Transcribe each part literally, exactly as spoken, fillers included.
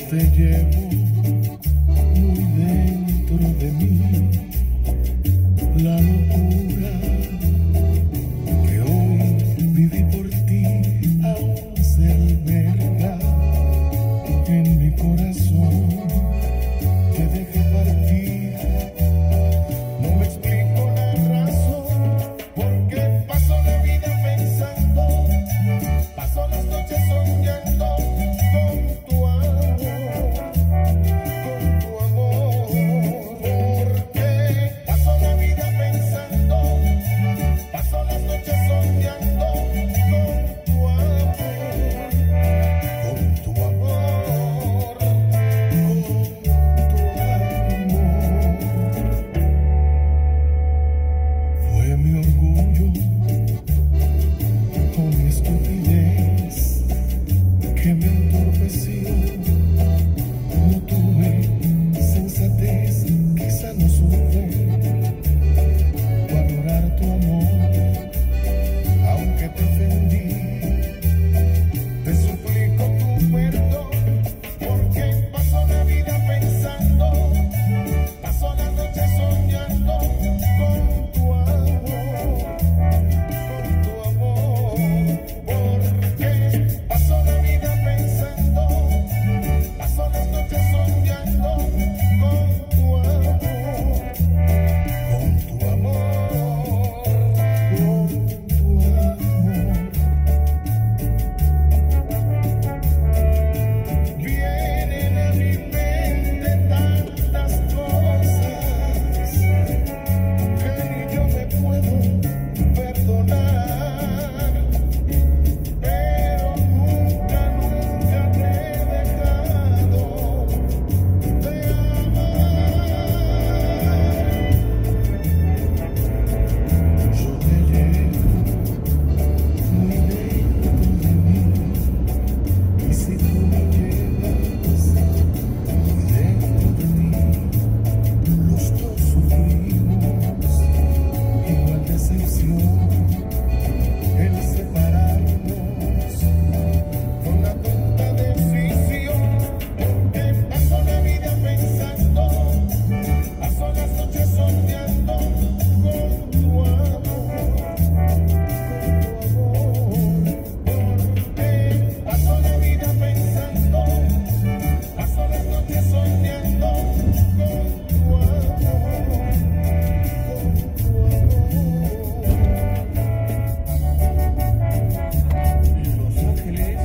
te llevo muy dentro de mí, la locura que hoy viví por ti aún se alberga en mi corazón. Te dejé partir, no me explico la razón, porque paso la vida pensando, paso las noches soñando con tu amor, con tu amor, porque paso la vida pensando, paso las noches soñando con tu amor, con tu amor, con tu amor. Fue mi orgullo con mi estupidez que me entorpeció. No tuve sensatez, quizá no supe valorar tu amor, aunque te ofendí. Te suplico tu perdón, porque paso la vida pensando, paso las noches soñando con tu amor, con tu amor, porque paso la vida pensando, paso las noches soñando con tu amor, con tu amor, con tu amor. Vienen a mi mente tantas cosas que ni yo me puedo perdonar, pero nunca, nunca te he dejado de amar. Yo te llevo muy dentro de mí, y si tú me llevas muy dentro de mí, los dos sufrimos igual decepción, el separarnos con la tonta decisión, porque paso la vida pensando, paso las noches soñando con tu amor, con tu amor, porque paso la vida pensando, paso las noches soñando con tu amor, con tu amor. Los Ángeles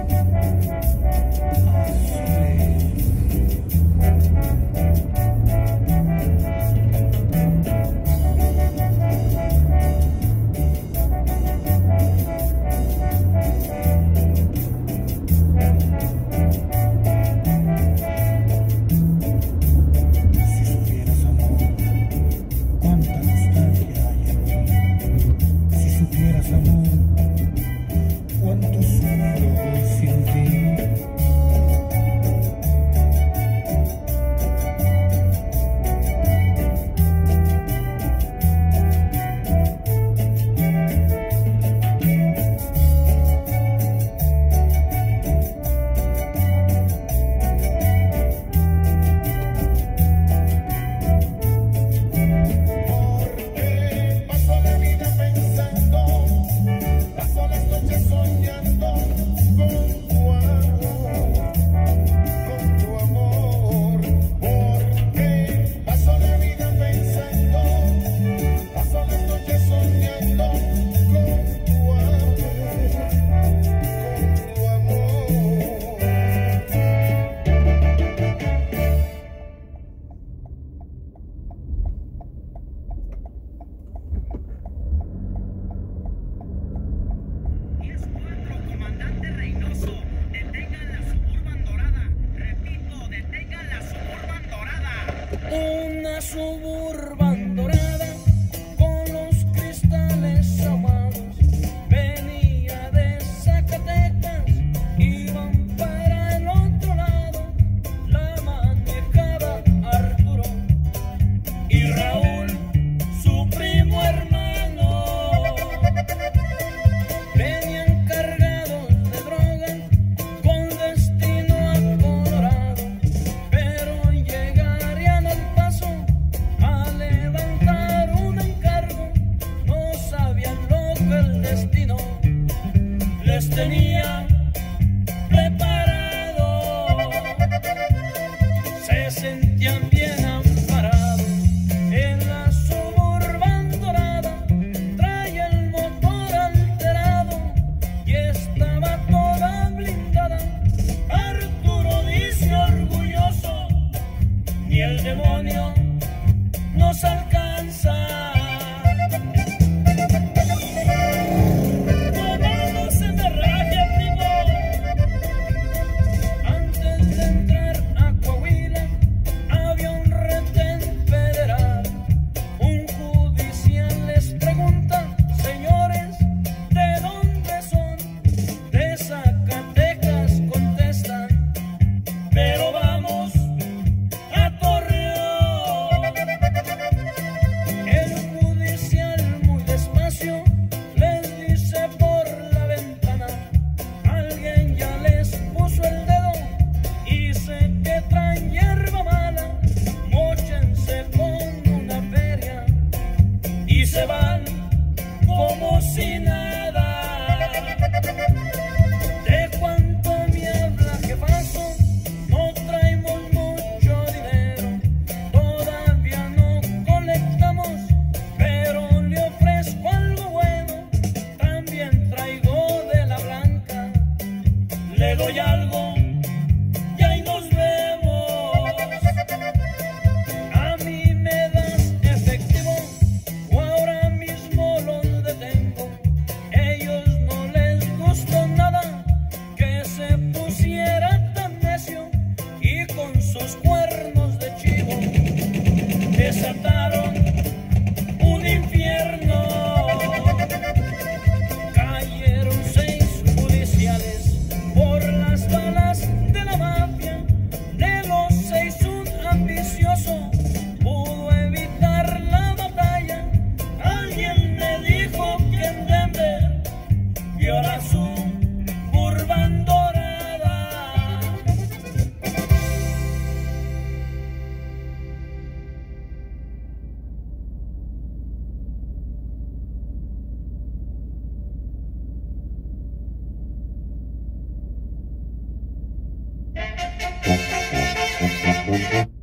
Si supieras, amor, cuánta nostalgia hay en mí. Si supieras, amor, cuánto sufro hoy sin ti. Porque paso la vida pensando, paso las noches soñando con tu amor, con tu amor, porque paso la vida pensando, paso las noches soñando con tu amor, con tu diez cuatro, comandante Reynoso, detengan la Suburban Dorada. Repito, detengan la Suburban Dorada. Una Suburban dorada con los cristales ahumados venía de Zacatecas, iban para el otro lado, la manejaba Arturo y Raúl, su primo hermano. Venían cargados de droga con destino a Colorado. demonio nos alcanza. No se me raje, primo. Antes de entrar a Coahuila había un retén federal. Un judicial les pregunta: señores, ¿de dónde son? De Zacatecas, contestan. Pero vamos a Torreón. El judicial muy despacio les dice por la ventana: alguien ya les puso el dedo y sé que traen hierba mala. Móchense con una feria y se van como si nada. De cuánto me habla jefazo, no traemos mucho dinero, todavía no colectamos, pero le ofrezco algo bueno. También traigo de la blanca, le doy algo y ahí nos vemos. A mí me das efectivo o ahora mismo los detengo. Ellos no les gustó nada que se pusiera tan necio y con sus cuernos de chivo desataron un infierno. Cayeron seis judiciales por las balas de la mafia. De los seis un ambicioso pudo evitar la batalla. Alguien me dijo que en Denver vio la Suburban dorada. Thank you.